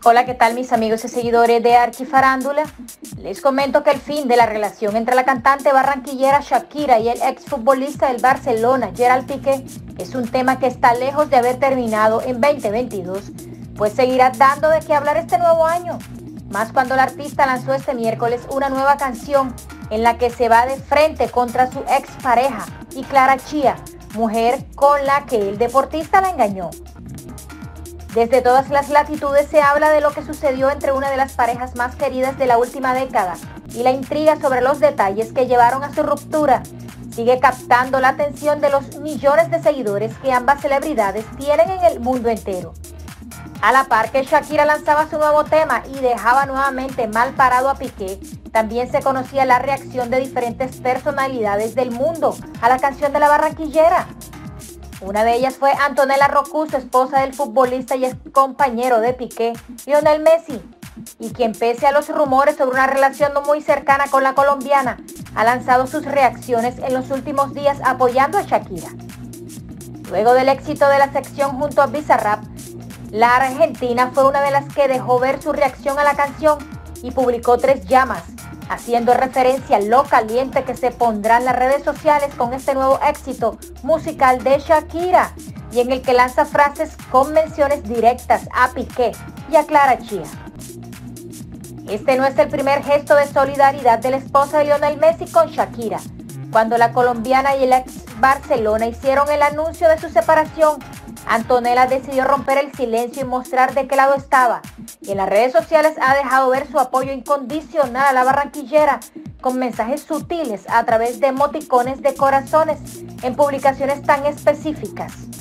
Hola, ¿qué tal mis amigos y seguidores de Archifarándula? Les comento que el fin de la relación entre la cantante barranquillera Shakira y el exfutbolista del Barcelona, Gerard Piqué, es un tema que está lejos de haber terminado en 2022, pues seguirá dando de qué hablar este nuevo año, más cuando el artista lanzó este miércoles una nueva canción en la que se va de frente contra su expareja y Clara Chía, mujer con la que el deportista la engañó. Desde todas las latitudes se habla de lo que sucedió entre una de las parejas más queridas de la última década y la intriga sobre los detalles que llevaron a su ruptura sigue captando la atención de los millones de seguidores que ambas celebridades tienen en el mundo entero. A la par que Shakira lanzaba su nuevo tema y dejaba nuevamente mal parado a Piqué, también se conocía la reacción de diferentes personalidades del mundo a la canción de la barranquillera. Una de ellas fue Antonella Roccuzzo, esposa del futbolista y ex compañero de Piqué, Lionel Messi, y quien pese a los rumores sobre una relación no muy cercana con la colombiana, ha lanzado sus reacciones en los últimos días apoyando a Shakira. Luego del éxito de la sección junto a Bizarrap, la argentina fue una de las que dejó ver su reacción a la canción y publicó 3 llamas, haciendo referencia a lo caliente que se pondrá en las redes sociales con este nuevo éxito musical de Shakira, y en el que lanza frases con menciones directas a Piqué y a Clara Chía. Este no es el primer gesto de solidaridad de la esposa de Lionel Messi con Shakira. Cuando la colombiana y el ex Barcelona hicieron el anuncio de su separación, Antonella decidió romper el silencio y mostrar de qué lado estaba, y en las redes sociales ha dejado ver su apoyo incondicional a la barranquillera con mensajes sutiles a través de emoticones de corazones en publicaciones tan específicas.